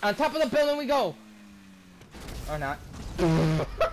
On top of the building we go! Or not.